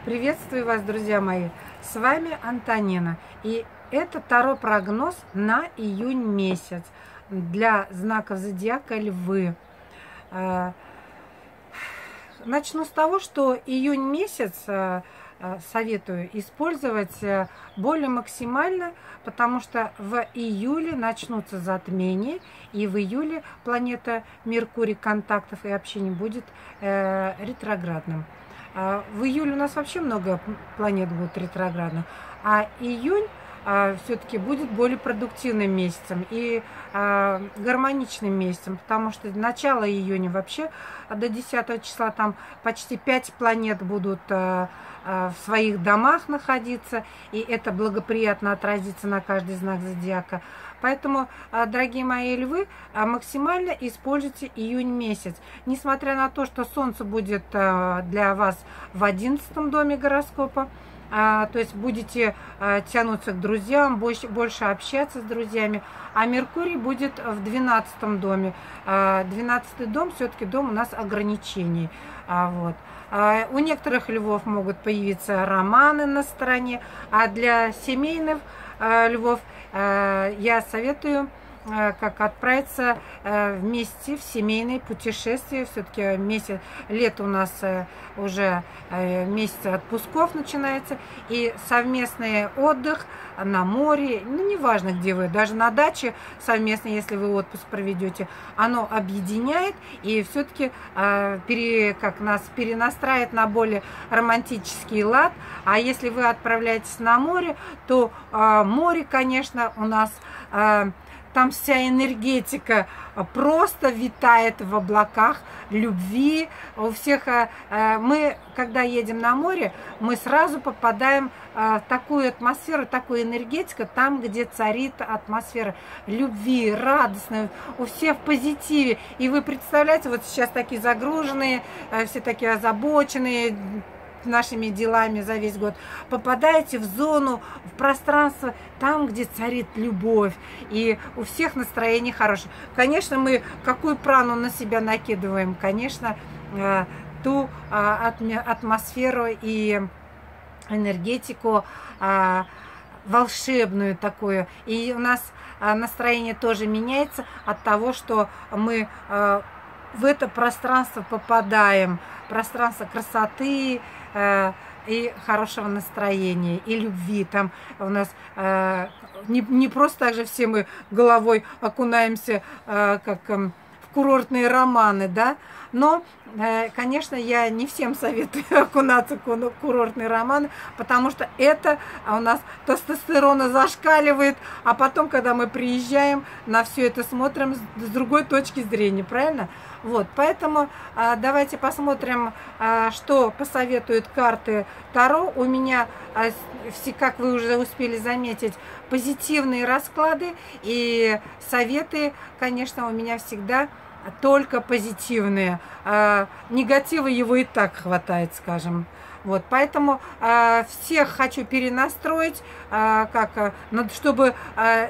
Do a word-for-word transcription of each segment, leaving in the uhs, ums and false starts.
Приветствую вас, друзья мои! С вами Антонина. И это таро-прогноз на июнь месяц для знаков зодиака Львы. Начну с того, что июнь месяц советую использовать более максимально, потому что в июле начнутся затмения, и в июле планета Меркурий контактов и общения будет э, ретроградным. А в июле у нас вообще много планет будет ретроградных, а июнь все-таки будет более продуктивным месяцем и э, гармоничным месяцем, потому что начало июня вообще до десятого числа там почти пять планет будут э, э, в своих домах находиться, и это благоприятно отразится на каждый знак зодиака. Поэтому, э, дорогие мои львы, э, максимально используйте июнь месяц. Несмотря на то, что Солнце будет э, для вас в одиннадцатом доме гороскопа, А, то есть будете а, тянуться к друзьям, больше, больше общаться с друзьями. А Меркурий будет в двенадцатом доме. А, двенадцатый дом все-таки дом у нас ограничений. А, вот. а, у некоторых львов могут появиться романы на стороне. А для семейных а, львов а, я советую как отправиться вместе в семейные путешествия. Все-таки месяц, лето у нас уже месяц отпусков начинается, и совместный отдых на море, ну неважно где вы, даже на даче совместно, если вы отпуск проведете, оно объединяет и все-таки пере, как нас перенастраивает на более романтический лад. А если вы отправляетесь на море, то море, конечно, у нас там вся энергетика просто витает в облаках любви. У всех мы, когда едем на море, мы сразу попадаем в такую атмосферу, такую энергетику, там, где царит атмосфера любви, радостная, у всех в позитиве. И вы представляете, вот сейчас такие загруженные, все такие озабоченные нашими делами за весь год, попадаете в зону, в пространство, там, где царит любовь, и у всех настроение хорошее. Конечно, мы какую прану на себя накидываем? Конечно, ту атмосферу и энергетику волшебную такую. И у нас настроение тоже меняется от того, что мы в это пространство попадаем, пространство красоты э, и хорошего настроения, и любви. Там у нас э, не, не просто так же все мы головой окунаемся, э, как э, в курортные романы, да, но, э, конечно, я не всем советую окунаться в курортные романы, потому что это у нас тестостерона зашкаливает, а потом, когда мы приезжаем, на все это смотрим с другой точки зрения, правильно? Вот, поэтому а, давайте посмотрим, а, что посоветуют карты Таро. У меня, а, все, как вы уже успели заметить, позитивные расклады и советы, конечно, у меня всегда только позитивные. А, негатива его и так хватает, скажем. Вот, поэтому а, всех хочу перенастроить, а, как, а, чтобы, а,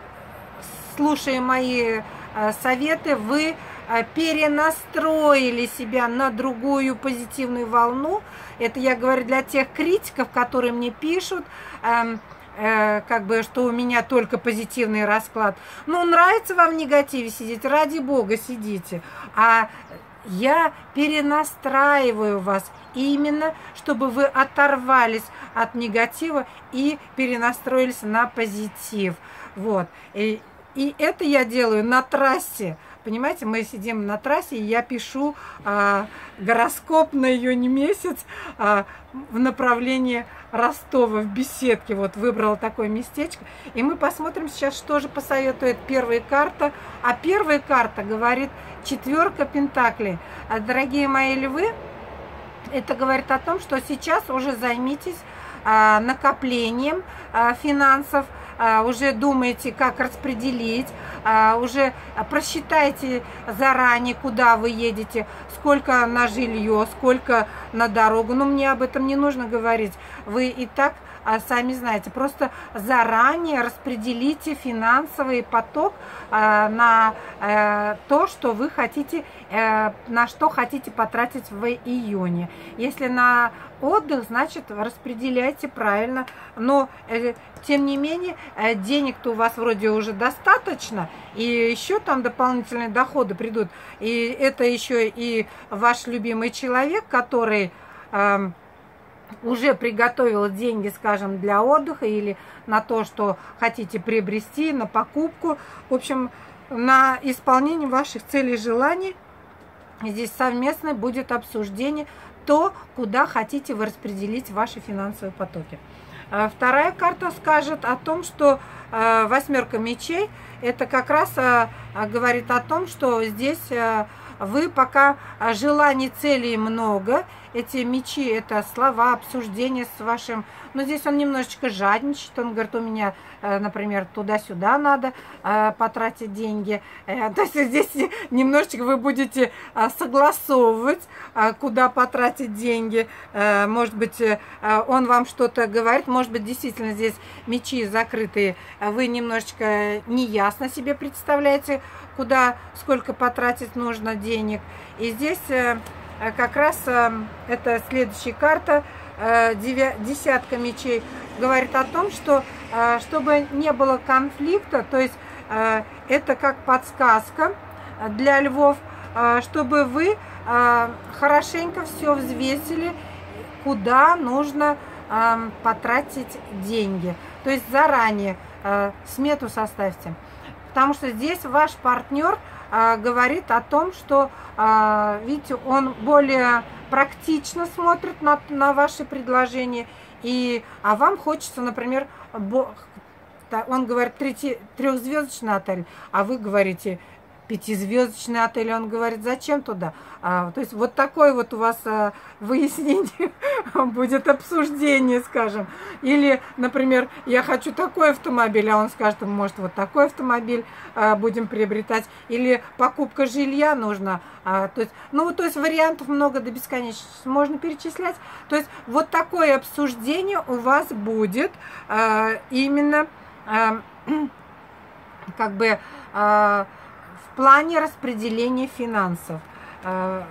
слушая мои а, советы, вы перенастроили себя на другую позитивную волну. Это я говорю для тех критиков, которые мне пишут, э, э, как бы, что у меня только позитивный расклад. Ну, нравится вам в негативе сидеть, ради бога сидите. А я перенастраиваю вас именно, чтобы вы оторвались от негатива и перенастроились на позитив. Вот. И, и это я делаю на трассе. Понимаете, мы сидим на трассе, и я пишу а, гороскоп на июнь месяц а, в направлении Ростова, в беседке. Вот выбрала такое местечко. И мы посмотрим сейчас, что же посоветует первая карта. А первая карта говорит четверка пентаклей. А, дорогие мои львы, это говорит о том, что сейчас уже займитесь а, накоплением а, финансов, а, уже думаете, как распределить, а, уже просчитайте заранее, куда вы едете, сколько на жилье, сколько на дорогу. Но мне об этом не нужно говорить. Вы и так а, сами знаете. Просто заранее распределите финансовый поток а, на а, то, что вы хотите, а, на что хотите потратить в июне. Если на отдых, значит, распределяйте правильно. Но, э, тем не менее, э, денег-то у вас вроде уже достаточно, и еще там дополнительные доходы придут. И это еще и ваш любимый человек, который э, уже приготовил деньги, скажем, для отдыха или на то, что хотите приобрести, на покупку. В общем, на исполнение ваших целей и желаний здесь совместно будет обсуждение то, куда хотите вы распределить ваши финансовые потоки. Вторая карта скажет о том, что восьмерка мечей, это как раз говорит о том, что здесь вы пока желаний, целей много. Эти мечи – это слова, обсуждения с вашим... Но здесь он немножечко жадничает. Он говорит, у меня, например, туда-сюда надо потратить деньги. То есть здесь немножечко вы будете согласовывать, куда потратить деньги. Может быть, он вам что-то говорит. Может быть, действительно здесь мечи закрытые. Вы немножечко неясно себе представляете, куда, сколько потратить нужно денег. И здесь как раз это следующая карта, десятка мечей, говорит о том, что чтобы не было конфликта, то есть это как подсказка для львов, чтобы вы хорошенько все взвесили, куда нужно потратить деньги. То есть заранее смету составьте. Потому что здесь ваш партнер а, говорит о том, что, а, видите, он более практично смотрит на, на ваши предложения. И, а вам хочется, например, бо, он говорит трехзвездочный отель, а вы говорите пятизвездочный отель. Он говорит, зачем туда? А, то есть вот такое вот у вас а, выяснение будет, обсуждение, скажем. Или, например, я хочу такой автомобиль, а он скажет, может, вот такой автомобиль а, будем приобретать. Или покупка жилья нужна. А, то есть, ну, то есть вариантов много до бесконечности можно перечислять. То есть вот такое обсуждение у вас будет а, именно а, как бы... А, в плане распределения финансов э,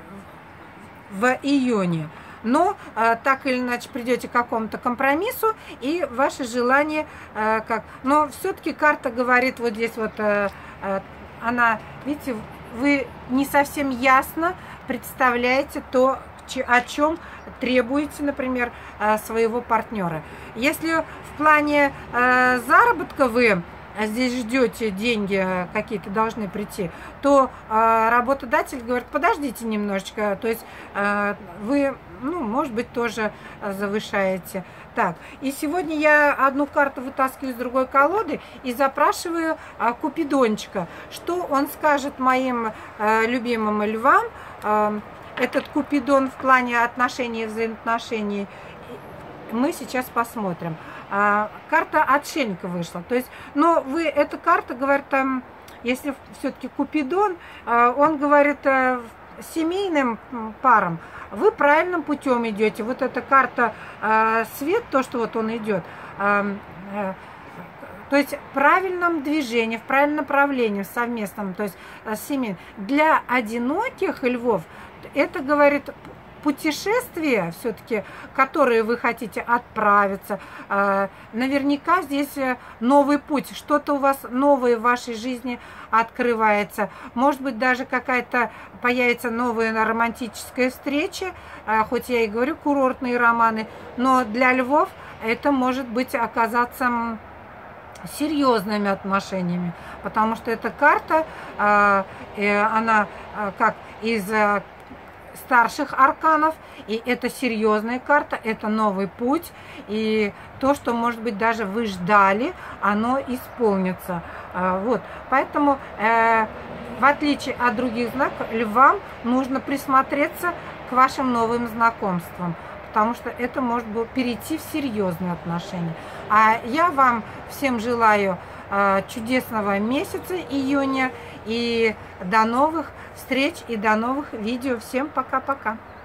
в июне. Но э, так или иначе придете к какому-то компромиссу, и ваше желание э, как... Но все-таки карта говорит, вот здесь вот э, э, она, видите, вы не совсем ясно представляете то, о чем требуете, например, э, своего партнера. Если в плане э, заработка вы здесь ждете, деньги какие-то должны прийти, то э, работодатель говорит, подождите немножечко, то есть э, вы, ну, может быть, тоже завышаете. Так, и сегодня я одну карту вытаскиваю из другой колоды и запрашиваю э, Купидончика, что он скажет моим э, любимым львам, э, этот Купидон в плане отношений и взаимоотношений. Мы сейчас посмотрим. А, карта отшельника вышла. То есть, но вы, эта карта говорит, там, если все-таки Купидон, а, он говорит а, семейным парам, вы правильным путем идете. Вот эта карта а, свет, то, что вот он идет, а, а, то есть в правильном движении, в правильном направлении, в совместном, то есть а, семейным. Для одиноких львов это говорит путешествия, все-таки, которые вы хотите отправиться. Наверняка здесь новый путь, что-то у вас новое в вашей жизни открывается. Может быть, даже какая-то появится новая романтическая встреча, хоть я и говорю курортные романы, но для львов это может быть оказаться серьезными отношениями, потому что эта карта, она как из старших арканов, и это серьезная карта, это новый путь, и то, что, может быть, даже вы ждали, оно исполнится. Вот, поэтому, э, в отличие от других знаков, львам нужно присмотреться к вашим новым знакомствам, потому что это может быть перейти в серьезные отношения. А я вам всем желаю э, чудесного месяца июня, и до новых встреч и до новых видео. Всем пока-пока.